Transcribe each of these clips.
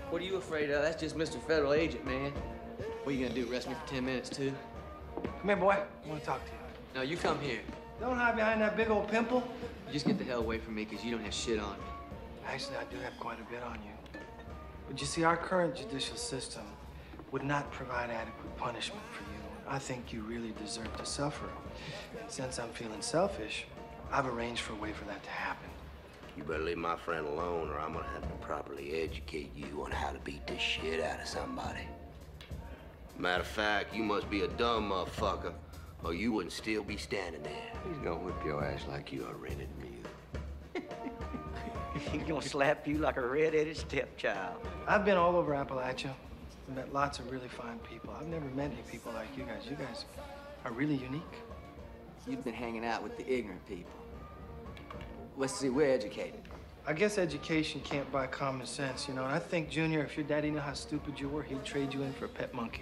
What are you afraid of? That's just Mr. Federal Agent, man. What are you gonna do, arrest me for 10 minutes, too? Come here, boy. I want to talk to you. No, you come here. Don't hide behind that big old pimple. You just get the hell away from me, because you don't have shit on me. Actually, I do have quite a bit on you. But you see, our current judicial system would not provide adequate punishment for you. I think you really deserve to suffer. And since I'm feeling selfish, I've arranged for a way for that to happen. You better leave my friend alone, or I'm gonna have to properly educate you on how to beat the shit out of somebody. Matter of fact, you must be a dumb motherfucker, or you wouldn't still be standing there. He's gonna whip your ass like you a rented mule. He's gonna slap you like a red-headed stepchild. I've been all over Appalachia. I've met lots of really fine people. I've never met any people like you guys. You guys are really unique. You've been hanging out with the ignorant people. Let's see, we're educated. I guess education can't buy common sense, you know, and I think, Junior, if your daddy knew how stupid you were, he'd trade you in for a pet monkey.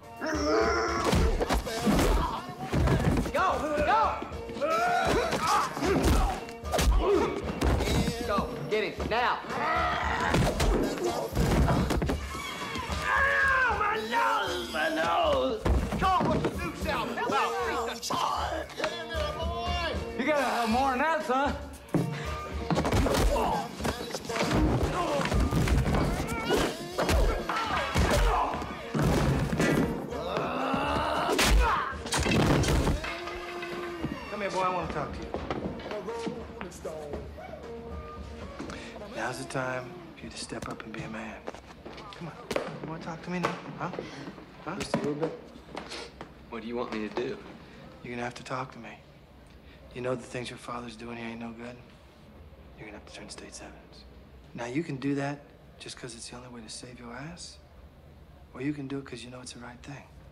Go! Go! Go! Get him, now! My nose! My nose! Come with the deuce out! About beat the shot! You gotta have more than that, son. Come here, boy, I want to talk to you. Now's the time for you to step up and be a man. Come on, you want to talk to me now, huh? Huh? Just a little bit. What do you want me to do? You're gonna have to talk to me. You know the things your father's doing here ain't no good? You're gonna have to turn state's evidence. Now, you can do that just because it's the only way to save your ass, or you can do it because you know it's the right thing.